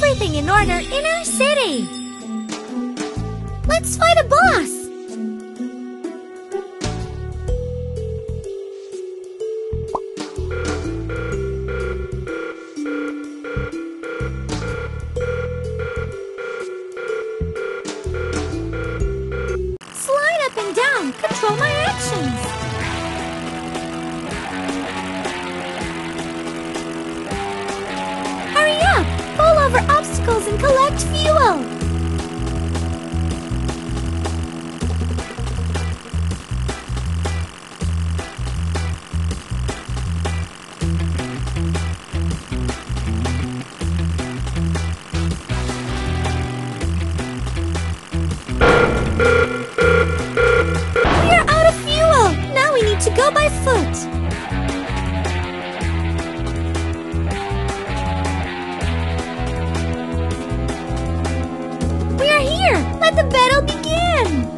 everything in order in our city. Let's fight a boss. Slide up and down, control my actions. Hurry up, pull over obstacles and collect fuel. To go by foot. We are here. Let the battle begin.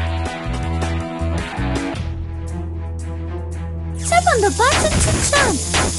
Tap on the button to jump.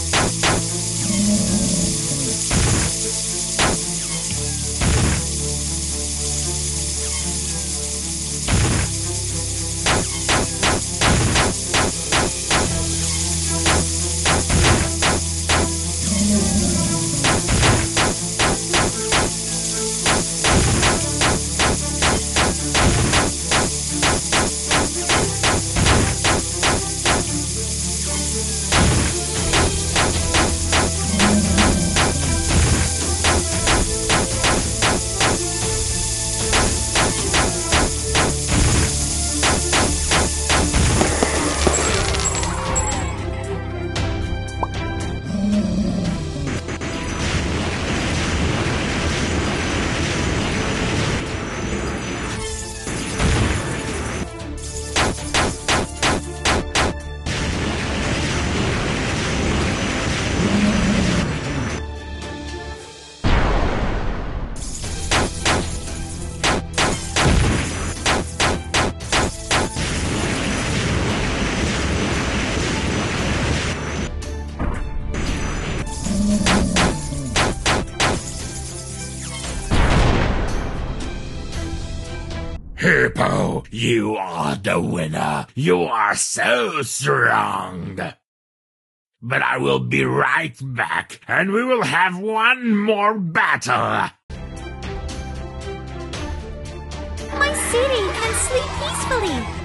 Hippo, you are the winner. You are so strong. But I will be right back, and we will have one more battle. My city can sleep peacefully.